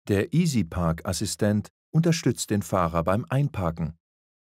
Der EasyPark-Assistent unterstützt den Fahrer beim Einparken.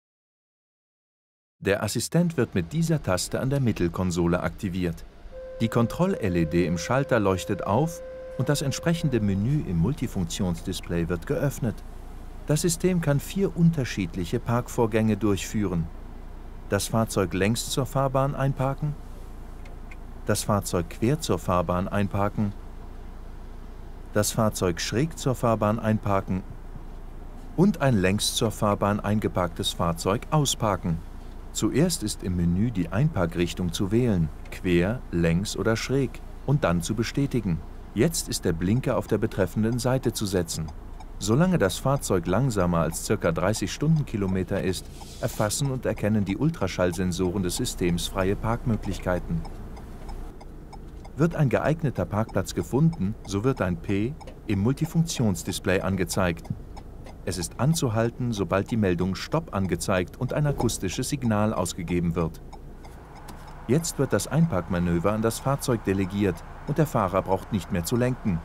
Der Assistent wird mit dieser Taste an der Mittelkonsole aktiviert. Die Kontroll-LED im Schalter leuchtet auf und das entsprechende Menü im Multifunktionsdisplay wird geöffnet. Das System kann 4 unterschiedliche Parkvorgänge durchführen: das Fahrzeug längs zur Fahrbahn einparken, das Fahrzeug quer zur Fahrbahn einparken, das Fahrzeug schräg zur Fahrbahn einparken und ein längs zur Fahrbahn eingeparktes Fahrzeug ausparken. Zuerst ist im Menü die Einparkrichtung zu wählen, quer, längs oder schräg, und dann zu bestätigen. Jetzt ist der Blinker auf der betreffenden Seite zu setzen. Solange das Fahrzeug langsamer als ca. 30 Stundenkilometer ist, erfassen und erkennen die Ultraschallsensoren des Systems freie Parkmöglichkeiten. Wird ein geeigneter Parkplatz gefunden, so wird ein P im Multifunktionsdisplay angezeigt. Es ist anzuhalten, sobald die Meldung Stopp angezeigt und ein akustisches Signal ausgegeben wird. Jetzt wird das Einparkmanöver an das Fahrzeug delegiert und der Fahrer braucht nicht mehr zu lenken.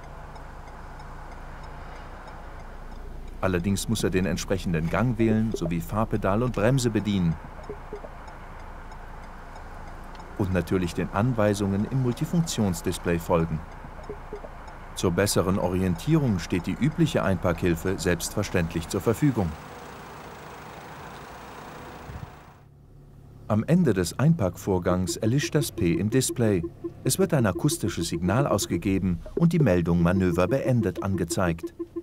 Allerdings muss er den entsprechenden Gang wählen sowie Fahrpedal und Bremse bedienen. Und natürlich den Anweisungen im Multifunktionsdisplay folgen. Zur besseren Orientierung steht die übliche Einparkhilfe selbstverständlich zur Verfügung. Am Ende des Einparkvorgangs erlischt das P im Display. Es wird ein akustisches Signal ausgegeben und die Meldung Manöver beendet angezeigt.